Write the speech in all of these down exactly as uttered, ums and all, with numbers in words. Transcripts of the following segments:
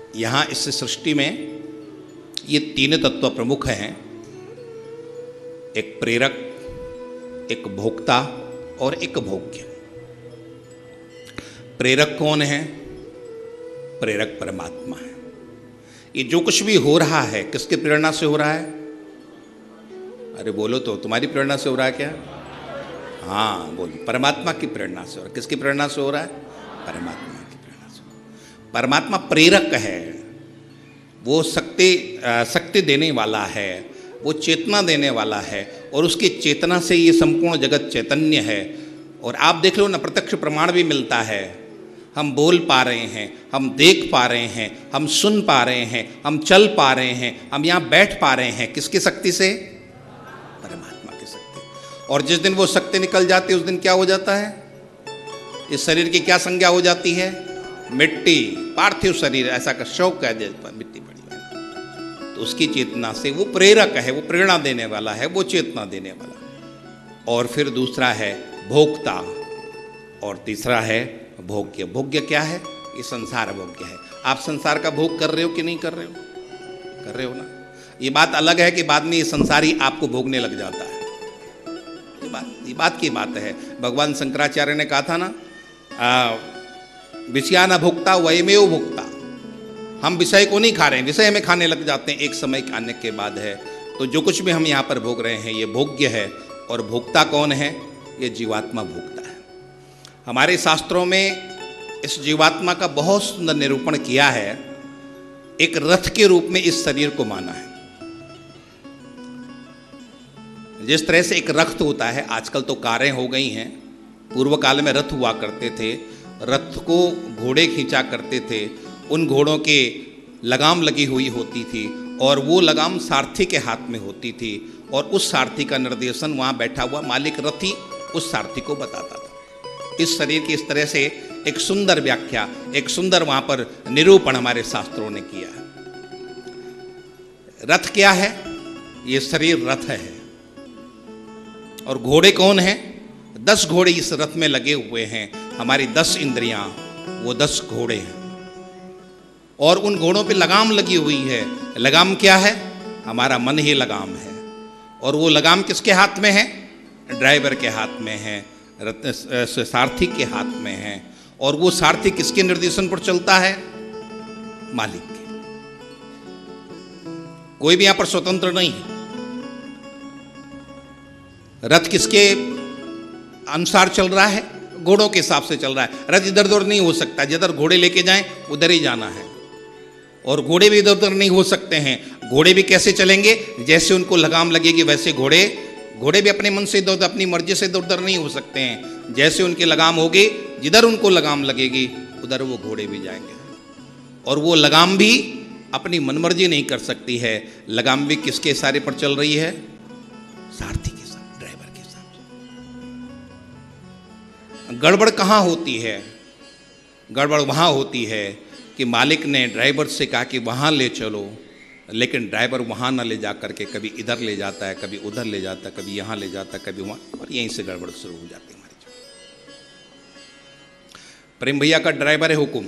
यहाँ इस सृष्टि में ये तीन तत्व प्रमुख हैं, एक प्रेरक, एक भोक्ता और एक भोग्य। प्रेरक कौन है? प्रेरक परमात्मा है। ये जो कुछ भी हो रहा है किसकी प्रेरणा से हो रहा है? अरे बोलो तो, तुम्हारी प्रेरणा से हो रहा है क्या? हाँ बोलो, परमात्मा की प्रेरणा से हो रहा है। किसकी प्रेरणा से हो रहा है? परमात्मा की प्रेरणा से। परमात्मा प्रेरक है, वो शक्ति शक्ति देने वाला है, वो चेतना देने वाला है, और उसकी चेतना से ये संपूर्ण जगत चैतन्य है। और आप देख लो ना, प्रत्यक्ष प्रमाण भी मिलता है। हम बोल पा रहे हैं, हम देख पा रहे हैं, हम सुन पा रहे हैं, हम चल पा रहे हैं, हम यहाँ बैठ पा रहे हैं। किसकी शक्ति से? परमात्मा की शक्ति। और जिस दिन वो शक्ति निकल जाती है उस दिन क्या हो जाता है? इस शरीर की क्या संज्ञा हो जाती है? मिट्टी, पार्थिव शरीर, ऐसा का शौक कह देता, मिट्टी पड़ी है। तो उसकी चेतना से वो प्रेरक है, वो प्रेरणा देने वाला है, वो चेतना देने वाला। और फिर दूसरा है भोक्ता, और तीसरा है भोग्य। भोग्य क्या है? ये संसार भोग्य है। आप संसार का भोग कर रहे हो कि नहीं कर रहे हो? कर रहे हो ना। ये बात अलग है कि बाद में ये संसारी आपको भोगने लग जाता है। ये बात ये बात की बात है। भगवान शंकराचार्य ने कहा था ना, विषया न भोक्ता वयमेव भोक्ता। हम विषय को नहीं खा रहे हैं, विषय हमें खाने लग जाते हैं एक समय आने के बाद है। तो जो कुछ भी हम यहाँ पर भोग रहे हैं ये भोग्य है। और भोक्ता कौन है? ये जीवात्मा भोक्ता है। हमारे शास्त्रों में इस जीवात्मा का बहुत सुंदर निरूपण किया है। एक रथ के रूप में इस शरीर को माना है। जिस तरह से एक रथ होता है, आजकल तो कारें हो गई हैं, पूर्व काल में रथ हुआ करते थे। रथ को घोड़े खींचा करते थे, उन घोड़ों के लगाम लगी हुई होती थी, और वो लगाम सारथी के हाथ में होती थी, और उस सारथी का निर्देशन वहाँ बैठा हुआ मालिक रथी उस सारथी को बताता था। इस शरीर की इस तरह से एक सुंदर व्याख्या, एक सुंदर वहाँ पर निरूपण हमारे शास्त्रों ने किया है। रथ क्या है? ये शरीर रथ है। और घोड़े कौन है? दस घोड़े इस रथ में लगे हुए हैं। हमारी दस इंद्रियां, वो दस घोड़े हैं। और उन घोड़ों पे लगाम लगी हुई है। लगाम क्या है? हमारा मन ही लगाम है। और वो लगाम किसके हाथ में है? ड्राइवर के हाथ में है, सारथी के हाथ में है। और वो सारथी किसके निर्देशन पर चलता है? मालिक के। कोई भी यहां पर स्वतंत्र नहीं है। रथ किसके अनुसार चल रहा है? घोड़ों के हिसाब से चल रहा है। रथ इधर उधर नहीं हो सकता, जिधर घोड़े लेके जाएं उधर ही जाना है। और घोड़े भी इधर उधर नहीं हो सकते हैं। घोड़े भी कैसे चलेंगे? जैसे उनको लगाम लगेगी वैसे घोड़े घोड़े भी अपने मन से इधर अपनी मर्जी से इधर उधर नहीं हो सकते हैं। जैसे उनकी लगाम होगी, जिधर उनको लगाम लगेगी उधर वो घोड़े भी जाएंगे। और वो लगाम भी अपनी मनमर्जी नहीं कर सकती है। लगाम भी किसके इशारे पर चल रही है? सारथी के साथ, ड्राइवर के साथ। गड़बड़ कहाँ होती है? गड़बड़ वहाँ होती है कि मालिक ने ड्राइवर से कहा कि वहाँ ले चलो, लेकिन ड्राइवर वहाँ न ले जा करके कभी इधर ले जाता है, कभी उधर ले जाता है, कभी यहाँ ले जाता है, कभी वहाँ, और यहीं से गड़बड़ शुरू हो जाती है हमारी। प्रेम भैया का ड्राइवर है हुकुम।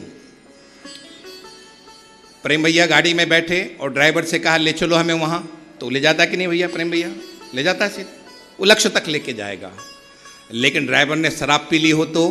प्रेम भैया गाड़ी में बैठे और ड्राइवर से कहा ले चलो हमें वहाँ, तो ले जाता है कि नहीं भैया? प्रेम भैया ले जाता है, सीधे वो लक्ष्य तक लेके जाएगा। लेकिन ड्राइवर ने शराब पी ली हो तो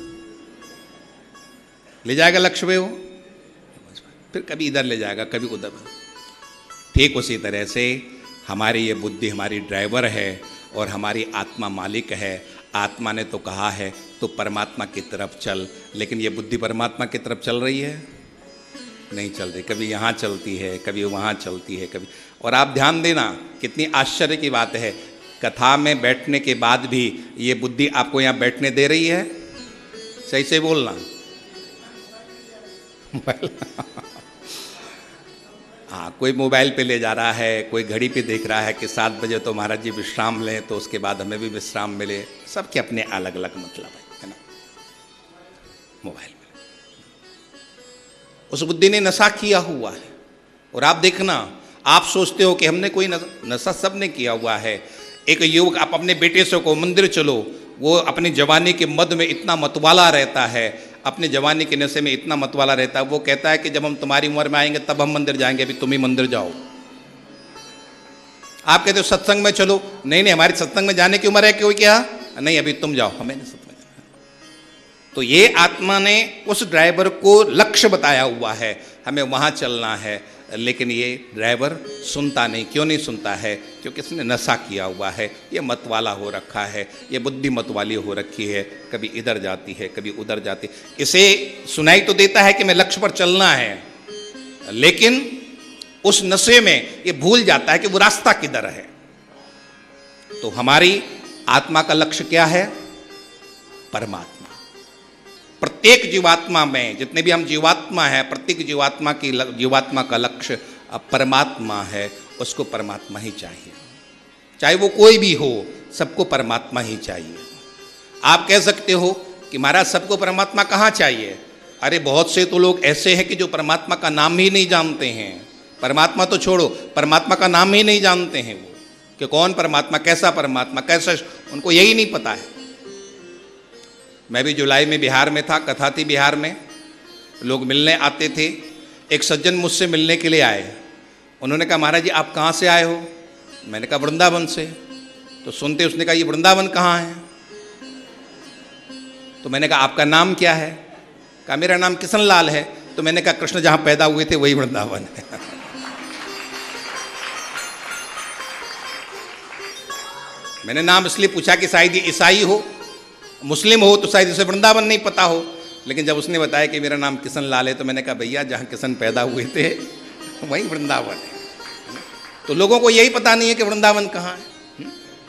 ले जाएगा लक्ष्य पे? वो फिर कभी इधर ले जाएगा, कभी उधर। ठीक उसी तरह से हमारी ये बुद्धि हमारी ड्राइवर है और हमारी आत्मा मालिक है। आत्मा ने तो कहा है तो परमात्मा की तरफ चल, लेकिन ये बुद्धि परमात्मा की तरफ चल रही है? नहीं चल रही। कभी यहाँ चलती है, कभी वहाँ चलती है, कभी। और आप ध्यान देना, कितनी आश्चर्य की बात है, कथा में बैठने के बाद भी ये बुद्धि आपको यहाँ बैठने दे रही है। सही से बोलना। हाँ, कोई मोबाइल पे ले जा रहा है, कोई घड़ी पे देख रहा है कि सात बजे तो महाराज जी विश्राम लें, तो उसके बाद हमें भी विश्राम मिले। सबके अपने अलग अलग मतलब है ना। मोबाइल में उस बुद्धि ने नशा किया हुआ है। और आप देखना, आप सोचते हो कि हमने कोई नशा, सब ने किया हुआ है। एक युवक, आप अपने बेटे से को मंदिर चलो, वो अपनी जवानी के मद में इतना मतवाला रहता है, अपने जवानी के नशे में इतना मत वाला रहता है, वो कहता है कि जब हम तुम्हारी उम्र में आएंगे तब हम मंदिर जाएंगे, अभी तुम ही मंदिर जाओ। आप कहते हो सत्संग में चलो, नहीं नहीं हमारी सत्संग में जाने की उम्र है कोई, क्या नहीं अभी तुम जाओ, हमें नहीं सत्संग में जाना। तो ये आत्मा ने उस ड्राइवर को लक्ष्य बताया हुआ है, हमें वहां चलना है, लेकिन ये ड्राइवर सुनता नहीं। क्यों नहीं सुनता है? क्योंकि इसने नशा किया हुआ है, ये मत वाला हो रखा है, ये बुद्धि मत वाली हो रखी है, कभी इधर जाती है कभी उधर जाती है। इसे सुनाई तो देता है कि मैं लक्ष्य पर चलना है, लेकिन उस नशे में ये भूल जाता है कि वो रास्ता किधर है। तो हमारी आत्मा का लक्ष्य क्या है? परमात्मा। प्रत्येक जीवात्मा में, जितने भी हम जीवात्मा हैं, प्रत्येक जीवात्मा की जीवात्मा का लक्ष्य परमात्मा है। उसको परमात्मा ही चाहिए, चाहे वो कोई भी हो, सबको परमात्मा ही चाहिए। आप कह सकते हो कि महाराज सबको परमात्मा कहाँ चाहिए? अरे बहुत से तो लोग ऐसे हैं कि जो परमात्मा का नाम ही नहीं जानते हैं। परमात्मा तो छोड़ो, परमात्मा का नाम ही नहीं जानते हैं वो, कि कौन परमात्मा, कैसा परमात्मा, कैसा, उनको यही नहीं पता है। मैं भी जुलाई में बिहार में था, कथा थी बिहार में, लोग मिलने आते थे। एक सज्जन मुझसे मिलने के लिए आए। उन्होंने कहा महाराज जी आप कहाँ से आए हो? मैंने कहा वृंदावन से। तो सुनते उसने कहा ये वृंदावन कहाँ है? तो मैंने कहा आपका नाम क्या है? कहा मेरा नाम किशन लाल है। तो मैंने कहा कृष्ण जहाँ पैदा हुए थे वही वृंदावन है। मैंने नाम इसलिए पूछा कि शायद ये ईसाई हो, मुस्लिम हो, तो शायद इसे वृंदावन नहीं पता हो। लेकिन जब उसने बताया कि मेरा नाम किशन लाल है, तो मैंने कहा भैया जहाँ किशन पैदा हुए थे वही वृंदावन है। तो लोगों को यही पता नहीं है कि वृंदावन कहाँ है।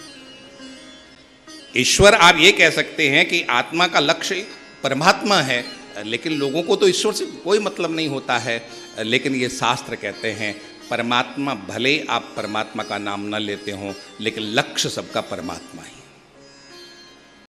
ईश्वर, आप ये कह सकते हैं कि आत्मा का लक्ष्य परमात्मा है, लेकिन लोगों को तो ईश्वर से कोई मतलब नहीं होता है। लेकिन ये शास्त्र कहते हैं परमात्मा, भले आप परमात्मा का नाम न लेते हो, लेकिन लक्ष्य सबका परमात्मा ही।